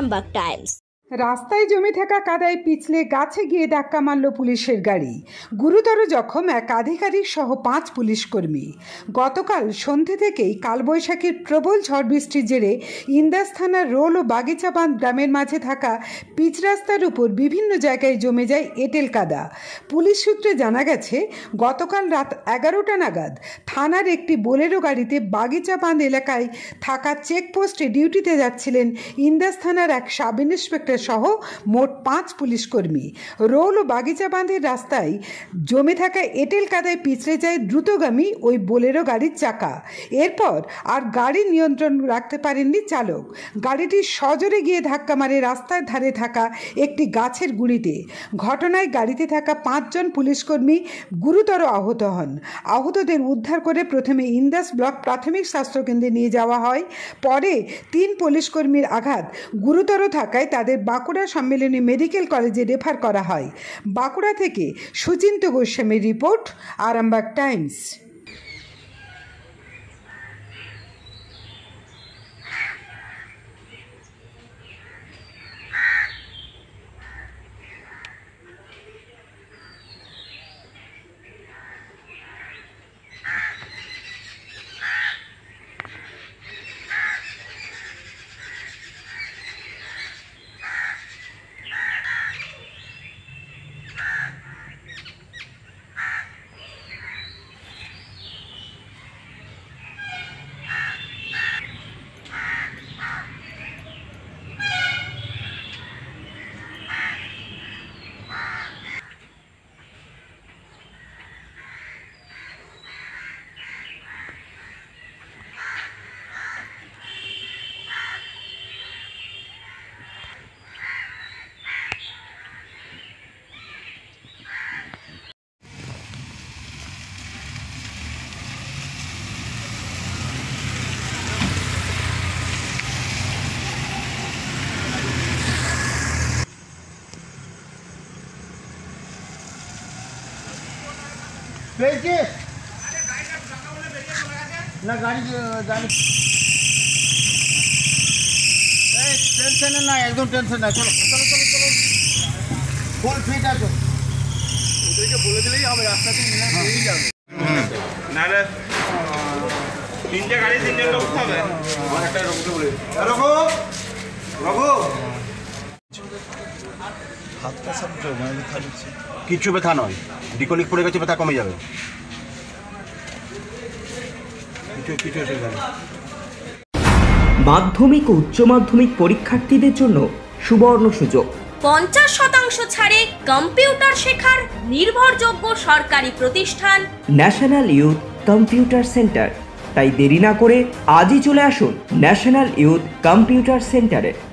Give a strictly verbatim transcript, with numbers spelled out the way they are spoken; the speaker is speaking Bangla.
আরামবাগ টাইমস। রাস্তায় জমে থাকা কাদায় পিছলে গাছে গিয়ে ধাক্কা মারল পুলিশের গাড়ি। গুরুতর জখম এক আধিকারিক সহ পাঁচ পুলিশ কর্মী। গতকাল সন্ধ্যে থেকেই কালবৈশাখীর প্রবল ঝড় বৃষ্টির জেরে ইন্দাস থানার রোল ও বাগিচাবাঁধ গ্রামের মাঝে থাকা পিচ রাস্তার উপর বিভিন্ন জায়গায় জমে যায় এঁটেল কাদা। পুলিশ সূত্রে জানা গেছে, গতকাল রাত এগারোটা নাগাদ থানার একটি বোলেরো গাড়িতে বাগিচাবাঁধ এলাকায় থাকা চেকপোস্টে ডিউটিতে যাচ্ছিলেন ইন্দাস থানার এক সাব ইন্সপেক্টর সহ মোট পাঁচ পুলিশ কর্মী। রোল ও বাগিচাবাঁধের রাস্তায় জমে থাকা এঁটেল কাদায় পিছলে যায় দ্রুতগামী ওই বোলেরো গাড়ির চাকা। এরপর আর গাড়ির নিয়ন্ত্রণ রাখতে পারেননি চালক। গাড়িটি সজোরে গিয়ে ধাক্কা মারে রাস্তার ধারে থাকা একটি গাছের গুঁড়িতে। ঘটনায় গাড়িতে থাকা পাঁচজন পুলিশকর্মী গুরুতর আহত হন। আহতদের উদ্ধার করে প্রথমে ইন্দাস ব্লক প্রাথমিক স্বাস্থ্যকেন্দ্রে নিয়ে যাওয়া হয়। পরে তিন পুলিশকর্মীর আঘাত গুরুতর থাকায় তাদের বাঁকুড়া সম্মেলনী মেডিকেল কলেজে রেফার করা হয়। বাঁকুড়া থেকে সুচিন্ত গোস্বামীর রিপোর্ট, আরামবাগ টাইমস। না গাড়ি গাড়ি টেনশন না, একদম টেনশন না। চলো চলো চলো চলো, ফুল ফিট আছো। ওদেরকে বলে দিলেই হবে, রাস্তাতে নিয়ে পেয়েই যাবে। নাহলে তিনটে গাড়ি তিনজন লোক উঠতে হবে। আমার একটা রঘুকে বলে রঘু রঘু হাতটা সব জমা ব্যথা দিচ্ছে। কিছু ব্যথা নয়, ডিকলিক পড়ে গেছে, ব্যথা কমে যাবে। মাধ্যমিক ও উচ্চ মাধ্যমিক পরীক্ষার্থীদের জন্য সুবর্ণ সুযোগ। পঞ্চাশ শতাংশ ছাড়ে কম্পিউটার শেখার নির্ভরযোগ্য সরকারি প্রতিষ্ঠান ন্যাশনাল ইউথ কম্পিউটার সেন্টার। তাই দেরি না করে আজই চলে আসুন ন্যাশনাল ইউথ কম্পিউটার সেন্টারে।